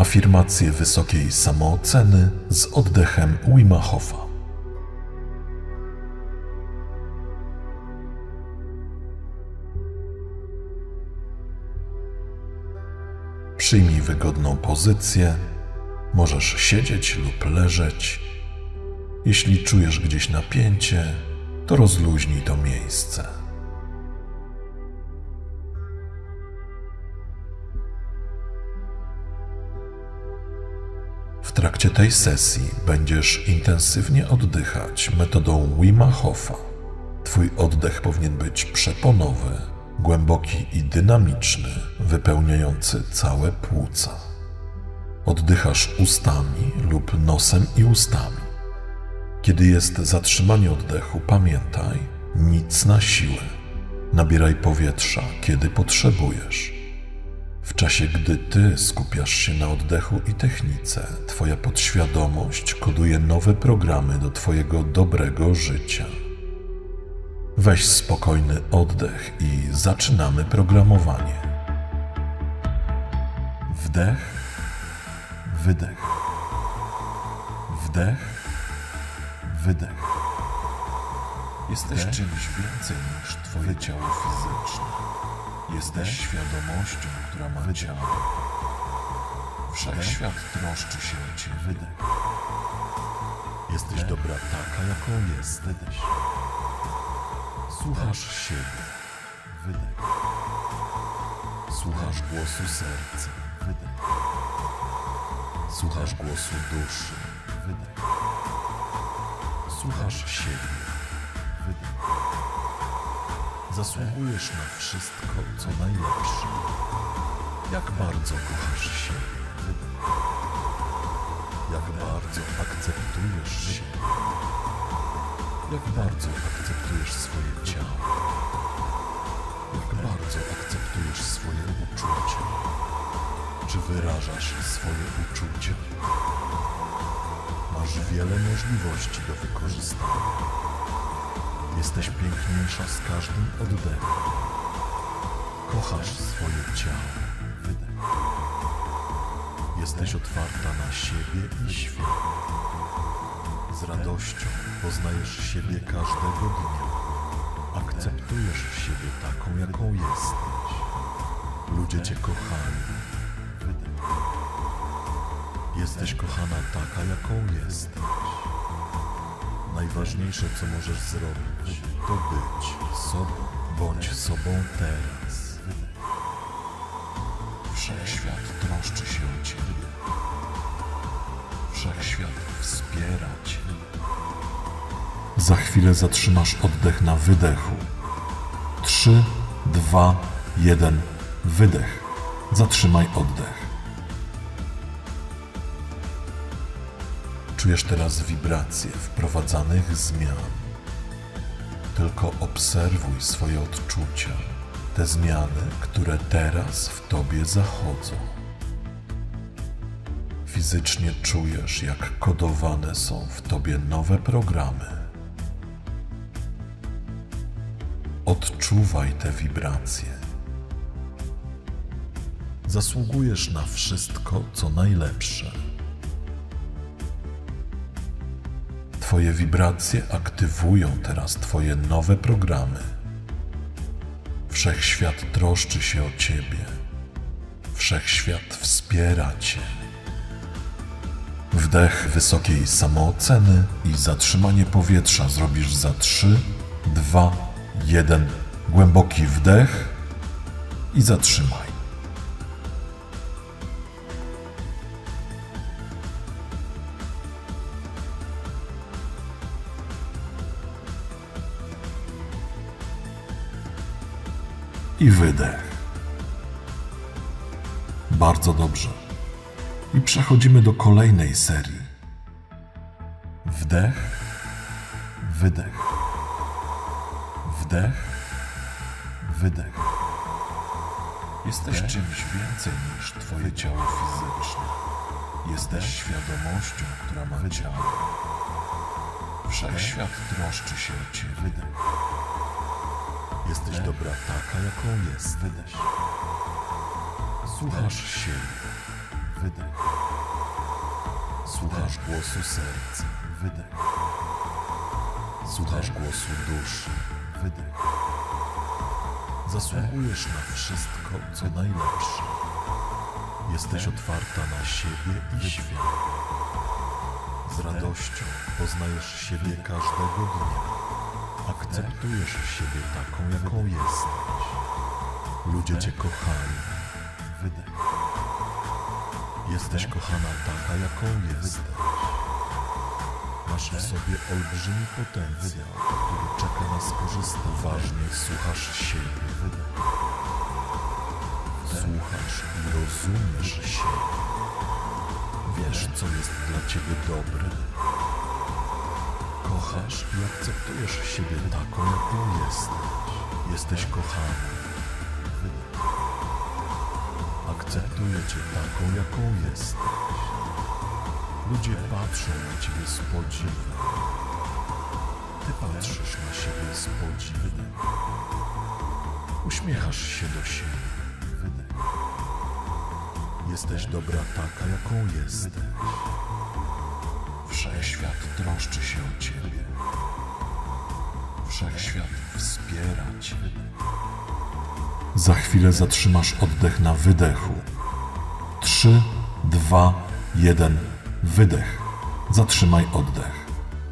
afirmacje wysokiej samooceny z oddechem Wima Hofa. Przyjmij wygodną pozycję. Możesz siedzieć lub leżeć. Jeśli czujesz gdzieś napięcie, to rozluźnij to miejsce. W trakcie tej sesji będziesz intensywnie oddychać metodą Wima Hofa. Twój oddech powinien być przeponowy, głęboki i dynamiczny, wypełniający całe płuca. Oddychasz ustami lub nosem i ustami. Kiedy jest zatrzymanie oddechu, pamiętaj, nic na siłę. Nabieraj powietrza, kiedy potrzebujesz. W czasie, gdy ty skupiasz się na oddechu i technice, twoja podświadomość koduje nowe programy do twojego dobrego życia. Weź spokojny oddech i zaczynamy programowanie. Wdech, wydech. Wdech, wydech. Jesteś czymś więcej niż twoje ciało fizyczne. Jesteś świadomością, która ma ciało. Wszechświat troszczy się o ciebie. Wydech. Jesteś dobra taka, jaką jesteś. Słuchasz siebie. Wydech. Słuchasz głosu serca. Wydech. Słuchasz głosu duszy. Wydech. Słuchasz siebie. Wydech. Zasługujesz na wszystko, co najlepsze. Jak bardzo kochasz siebie. Wydech. Jak bardzo akceptujesz siebie. Jak bardzo akceptujesz swoje ciało. Jak bardzo akceptujesz swoje uczucia. Czy wyrażasz swoje uczucia? Masz wiele możliwości do wykorzystania. Jesteś piękniejsza z każdym oddechem. Kochasz swoje ciało. Wydech. Jesteś otwarta na siebie i świat. Z radością poznajesz siebie każdego dnia. Akceptujesz siebie taką, jaką jesteś. Ludzie cię kochają. Wydech. Jesteś kochana taka, jaką jesteś. Najważniejsze, co możesz zrobić, to być sobą. Bądź sobą teraz. Wydech. Wszechświat troszczy się o ciebie. Wszechświat wspiera cię. Za chwilę zatrzymasz oddech na wydechu. 3, 2, 1. Wydech. Zatrzymaj oddech. Czujesz teraz wibracje wprowadzanych zmian. Tylko obserwuj swoje odczucia, te zmiany, które teraz w tobie zachodzą. Fizycznie czujesz, jak kodowane są w tobie nowe programy. Odczuwaj te wibracje. Zasługujesz na wszystko, co najlepsze. Twoje wibracje aktywują teraz twoje nowe programy. Wszechświat troszczy się o ciebie. Wszechświat wspiera cię. Wdech wysokiej samooceny i zatrzymanie powietrza zrobisz za 3, 2, 1. Głęboki wdech i zatrzymaj. I wydech. Bardzo dobrze. I przechodzimy do kolejnej serii. Wdech, wydech. Wdech, wydech. Jesteś czymś więcej niż twoje ciało fizyczne. Jesteś świadomością, która ma ciało. Wszechświat troszczy się o ciebie. Wydech. Jesteś dobra taka, jaką jest. Wydech. Słuchasz siebie. wydech. Słuchasz głosu serca, wydech. Słuchasz głosu duszy, wydech. Zasługujesz na wszystko, co najlepsze. Jesteś otwarta na siebie i świat. Z radością poznajesz siebie każdego dnia. Akceptujesz siebie taką, jaką jesteś. Ludzie cię kochają. Wydech. Jesteś kochana taka, jaką jesteś. Masz w sobie olbrzymi potencjał, który czeka na skorzystanie. Uważnie słuchasz siebie. Wydech. Słuchasz i rozumiesz siebie. Wiesz, co jest dla ciebie dobre. Kochasz i akceptujesz siebie taką, jaką jesteś. Jesteś kochana. Wydech. Akceptuję cię taką, jaką jesteś. Ludzie patrzą na ciebie z podziwem. Ty patrzysz na siebie z podziwem. Uśmiechasz się do siebie. Wydech. Jesteś dobra taka, jaką jesteś. Wszechświat troszczy się o ciebie. Wszechświat wspiera cię. Za chwilę zatrzymasz oddech na wydechu. 3, 2, 1. Wydech. Zatrzymaj oddech.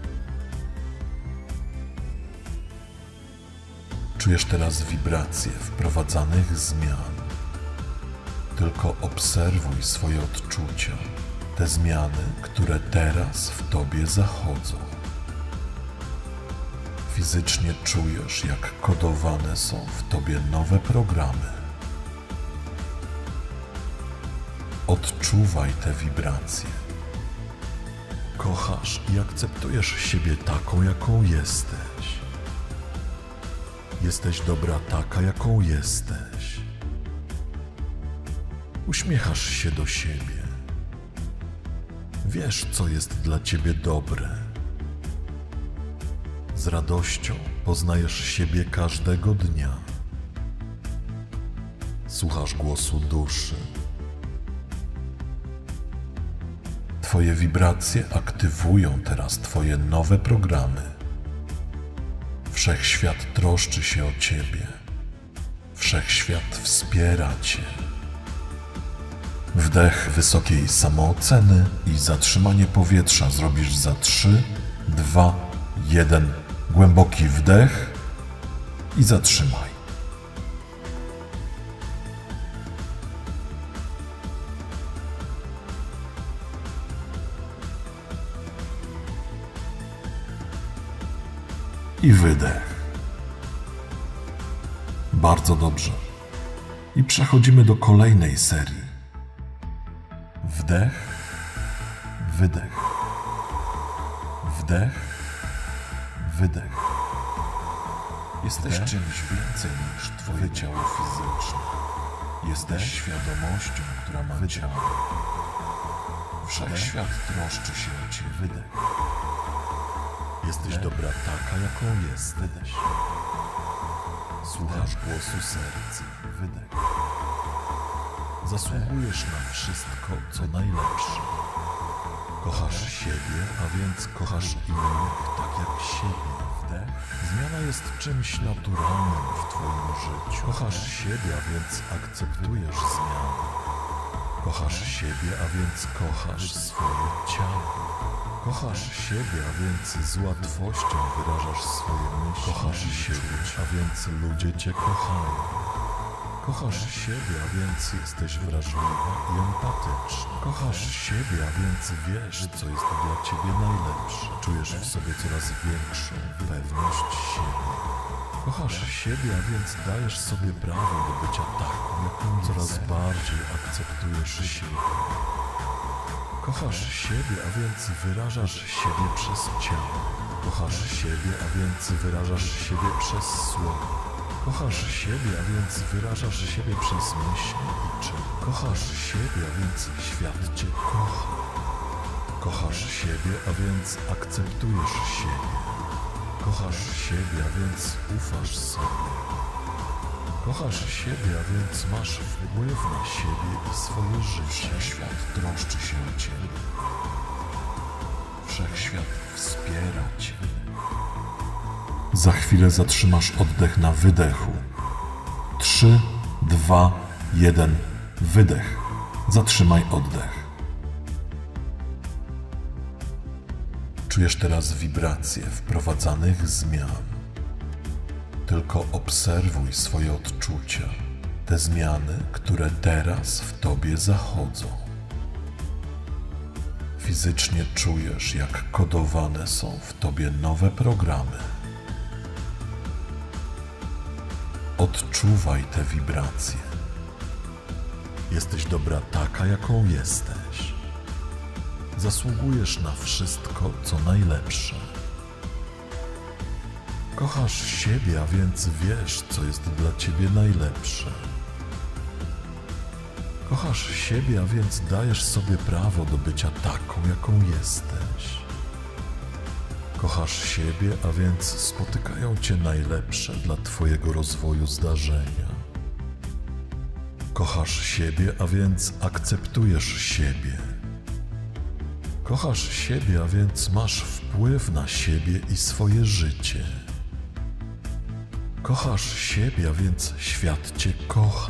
Czujesz teraz wibracje wprowadzanych zmian. Tylko obserwuj swoje odczucia, te zmiany, które teraz w tobie zachodzą. Fizycznie czujesz, jak kodowane są w tobie nowe programy. Odczuwaj te wibracje. Kochasz i akceptujesz siebie taką, jaką jesteś. Jesteś dobra taka, jaką jesteś. Uśmiechasz się do siebie. Wiesz, co jest dla ciebie dobre. Z radością poznajesz siebie każdego dnia. Słuchasz głosu duszy. Twoje wibracje aktywują teraz twoje nowe programy. Wszechświat troszczy się o ciebie. Wszechświat wspiera cię. Wdech wysokiej samooceny i zatrzymanie powietrza zrobisz za 3, 2, 1. Głęboki wdech i zatrzymaj. I wydech. Bardzo dobrze. I przechodzimy do kolejnej serii. Wdech, wydech. Wdech, wydech. Jesteś czymś więcej niż twoje ciało fizyczne. Jesteś świadomością, która ma ciało. Wszechświat troszczy się o ciebie. Wydech. Jesteś dobra taka, jaką jesteś. Słuchasz głosu serca. Wydech. Zasługujesz na wszystko, co najlepsze. Kochasz siebie, a więc kochasz innych tak jak siebie. Wdech. Zmiana jest czymś naturalnym w twoim życiu. Kochasz siebie, a więc akceptujesz zmianę. Kochasz siebie, a więc kochasz swoje ciało. Kochasz siebie, a więc z łatwością wyrażasz swoje myśli. Kochasz siebie, a więc ludzie cię kochają. Kochasz siebie, a więc jesteś wrażliwa i empatyczna. Kochasz siebie, a więc wiesz, co jest dla ciebie najlepsze. Czujesz w sobie coraz większą pewność siebie. Kochasz siebie, a więc dajesz sobie prawo do bycia taką, jaką coraz bardziej akceptujesz siebie. Kochasz siebie, a więc wyrażasz siebie przez ciało. Kochasz siebie, a więc wyrażasz siebie przez słowo. Kochasz siebie, a więc wyrażasz siebie przez myśli i czyn. Kochasz siebie, a więc świat cię kocha. Kochasz siebie, a więc akceptujesz siebie. Kochasz siebie, a więc ufasz sobie. Kochasz siebie, a więc masz wpływ na siebie i swoje życie. Wszechświat troszczy się o ciebie. Wszechświat wspiera cię. Za chwilę zatrzymasz oddech na wydechu. 3, 2, 1, wydech. Zatrzymaj oddech. Czujesz teraz wibracje wprowadzanych zmian. Tylko obserwuj swoje odczucia, te zmiany, które teraz w tobie zachodzą. Fizycznie czujesz, jak kodowane są w tobie nowe programy. Odczuwaj te wibracje. Jesteś dobra taka, jaką jesteś. Zasługujesz na wszystko, co najlepsze. Kochasz siebie, a więc wiesz, co jest dla ciebie najlepsze. Kochasz siebie, a więc dajesz sobie prawo do bycia taką, jaką jesteś. Kochasz siebie, a więc spotykają cię najlepsze dla twojego rozwoju zdarzenia. Kochasz siebie, a więc akceptujesz siebie. Kochasz siebie, a więc masz wpływ na siebie i swoje życie. Kochasz siebie, a więc świat cię kocha.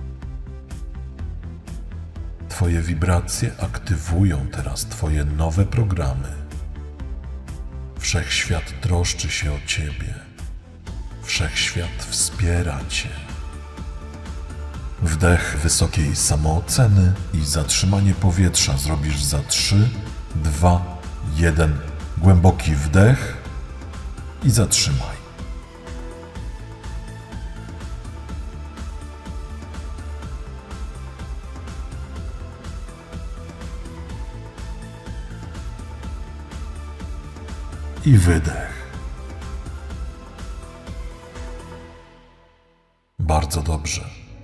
Twoje wibracje aktywują teraz twoje nowe programy. Wszechświat troszczy się o ciebie. Wszechświat wspiera cię. Wdech wysokiej samooceny i zatrzymanie powietrza zrobisz za 3, 2, 1. Głęboki wdech i zatrzymaj. I wydech. Bardzo dobrze.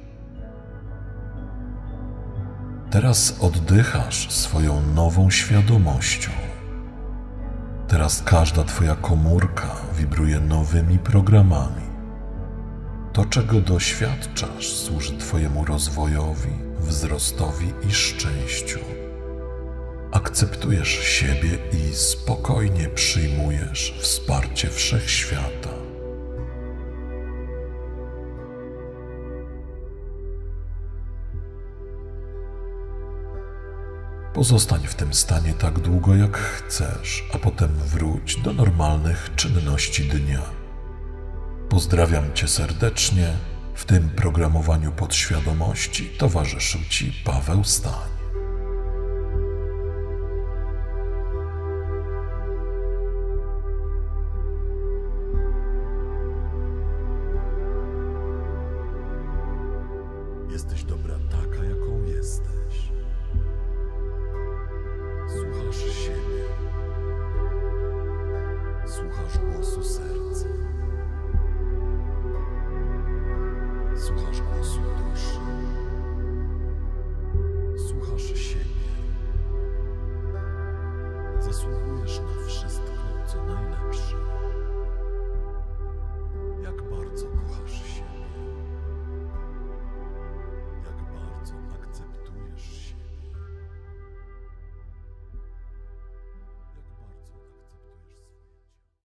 Teraz oddychasz swoją nową świadomością. Teraz każda twoja komórka wibruje nowymi programami. To, czego doświadczasz, służy twojemu rozwojowi, wzrostowi i szczęściu. Akceptujesz siebie i spokojnie przyjmujesz wsparcie Wszechświata. Pozostań w tym stanie tak długo, jak chcesz, a potem wróć do normalnych czynności dnia. Pozdrawiam cię serdecznie. W tym programowaniu podświadomości towarzyszył ci Paweł Stań. Jesteś dobra taka, jaką jesteś. Słuchasz siebie. Słuchasz głosu serca.